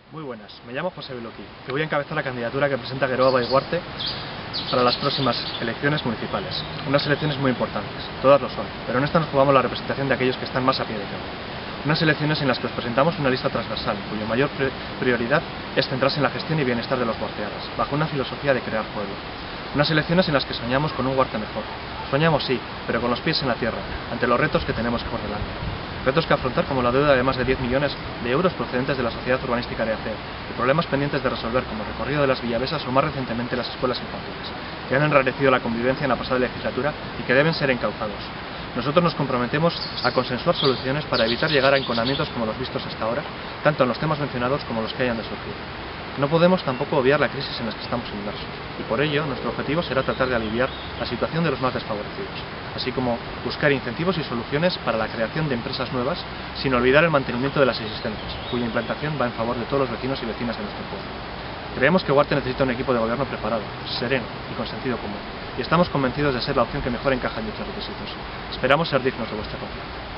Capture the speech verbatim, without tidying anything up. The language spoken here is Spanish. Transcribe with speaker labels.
Speaker 1: Muy buenas, me llamo José Beloqui, que voy a encabezar la candidatura que presenta Geroa Baiguarte para las próximas elecciones municipales. Unas elecciones muy importantes, todas lo son, pero en esta nos jugamos la representación de aquellos que están más a pie de campo. Unas elecciones en las que os presentamos una lista transversal, cuya mayor prioridad es centrarse en la gestión y bienestar de los huarteanos, bajo una filosofía de crear pueblo. Unas elecciones en las que soñamos con un Huarte mejor. Soñamos sí, pero con los pies en la tierra, ante los retos que tenemos por delante. Retos que afrontar como la deuda de más de diez millones de euros procedentes de la sociedad urbanística de ACER, y problemas pendientes de resolver como el recorrido de las Villavesas o más recientemente las escuelas infantiles, que han enrarecido la convivencia en la pasada legislatura y que deben ser encauzados. Nosotros nos comprometemos a consensuar soluciones para evitar llegar a enconamientos como los vistos hasta ahora, tanto en los temas mencionados como los que hayan de surgir. No podemos tampoco obviar la crisis en la que estamos inmersos, y por ello nuestro objetivo será tratar de aliviar la situación de los más desfavorecidos, así como buscar incentivos y soluciones para la creación de empresas nuevas, sin olvidar el mantenimiento de las existentes, cuya implantación va en favor de todos los vecinos y vecinas de nuestro pueblo. Creemos que Huarte necesita un equipo de gobierno preparado, sereno y con sentido común, y estamos convencidos de ser la opción que mejor encaja en dichos requisitos. Esperamos ser dignos de vuestra confianza.